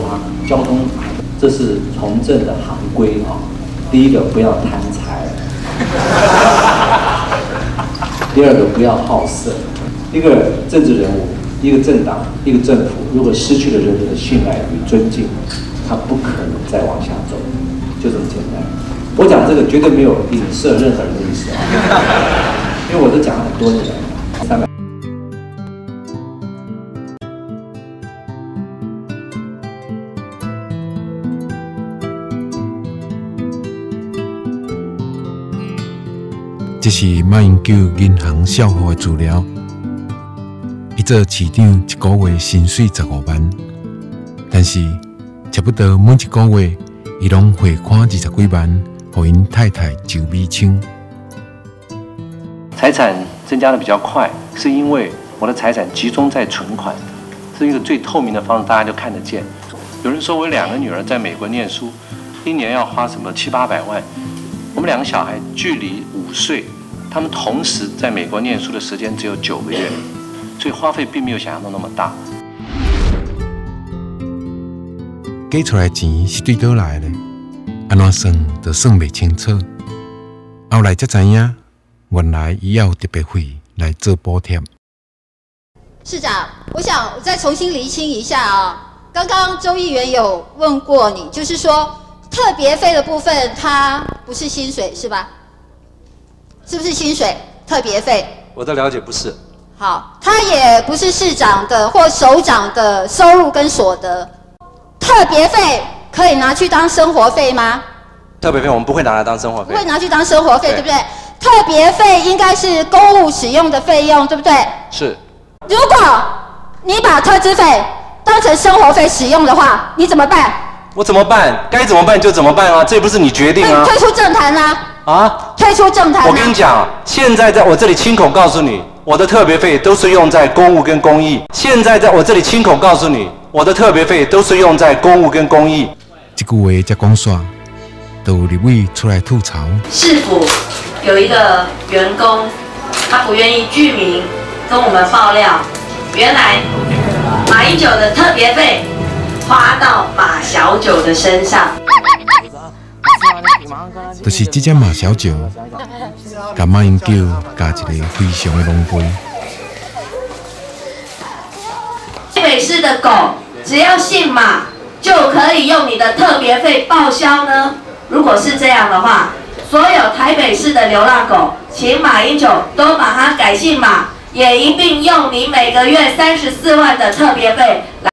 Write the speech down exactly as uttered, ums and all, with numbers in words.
啊、交通法，这是从政的行规啊。第一个不要贪财，第二个不要好色。一个政治人物、一个政党、一个政府，如果失去了人民的信赖与尊敬，他不可能再往下走，就这么简单。我讲这个绝对没有影射任何人的意思啊，因为我都讲了很多年了，三百。 这是马英九银行账户的资料。伊做市长一个月薪水十五万，但是差不多每一个月，伊拢汇款二十几万，给因太太周美清。 财产增加的比较快，是因为我的财产集中在存款，是一个最透明的方式，大家就看得见。有人说我有两个女儿在美国念书，一年要花什么七八百万。我们两个小孩距离五岁，他们同时在美国念书的时间只有九个月，所以花费并没有想象中那么大。 寄出来的钱是对倒来的，安怎算就算不清楚。后来才知影，原来伊要有特别费来做补贴。 市长，我想再重新厘清一下啊。刚刚周议员有问过你，就是说特别费的部分，它不是薪水是吧？是不是薪水？特别费？ 我的了解不是。 好，它也不是市长的或首长的收入跟所得。特别费可以拿去当生活费吗？ 特别费我们不会拿来当生活费。 不会拿去当生活费， 对, 对不对？特别费应该是公务使用的费用，对不对？ 是。 如果你把特支费当成生活费使用的话，你怎么办？ 我怎么办？该怎么办就怎么办啊！这也不是你决定啊。 退出政坛啊！ 啊？ 退出政坛、啊。 我跟你讲，现在在我这里亲口告诉你，我的特别费都是用在公务跟公益。现在在我这里亲口告诉你，我的特别费都是用在公务跟公益。 这句话才讲煞，都有立委出来吐槽。 市府有一个员工，他不愿意具名跟我们爆料，原来马英九的特别费花到马小九的身上。 就是这只马小九，甲马英九加一个非常的龙杯。 台北市的狗只要姓马，就可以用你的特别费报销呢？如果是这样的话，所有台北市的流浪狗，请马英九都把它改姓马，也一并用你每个月三十四万的特别费来。